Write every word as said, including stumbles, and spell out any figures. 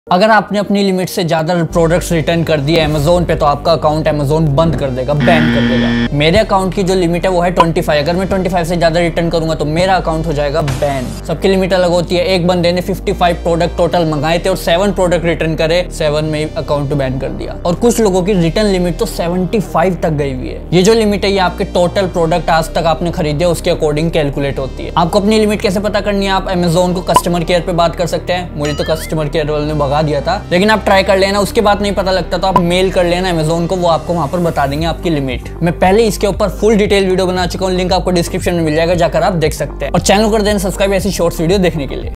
अगर आपने अपनी लिमिट से ज्यादा प्रोडक्ट्स रिटर्न कर दिए अमेजोन पे तो आपका अकाउंट अमेजोन बंद कर देगा, बैन कर देगा। मेरे अकाउंट की जो लिमिट है वो है पच्चीस। अगर मैं पच्चीस से ज्यादा रिटर्न करूंगा तो मेरा अकाउंट हो जाएगा बैन। सबकी लिमिट अलग होती है। एक बंदे ने पचपन प्रोडक्ट टोटल मंगाए थे और सेवन प्रोडक्ट रिटर्न करे, सेवन में अकाउंट बैन कर दिया। और कुछ लोगों की रिटर्न लिमिट तो पचहत्तर तक गई हुई है। ये जो लिमिट है ये आपके टोटल प्रोडक्ट आज तक आपने खरीदे उसके अकॉर्डिंग कैलकुलेट होती है। आपको अपनी लिमिट कैसे पता करनी है? आप अमेजोन को कस्टमर केयर पे बात कर सकते हैं। मुझे तो कस्टमर केयर वाले ने भगा दिया था, लेकिन आप ट्राई कर लेना। उसके बाद नहीं पता लगता तो आप मेल कर लेना अमेजोन को, वो आपको वहां पर बता देंगे आपकी लिमिट। मैं पहले इसके ऊपर फुल डिटेल वीडियो बना चुका हूँ, लिंक आपको डिस्क्रिप्शन में मिल जाएगा, जाकर आप देख सकते हैं। और चैनल कर देना सब्सक्राइब ऐसी शॉर्ट्स वीडियो देखने के लिए।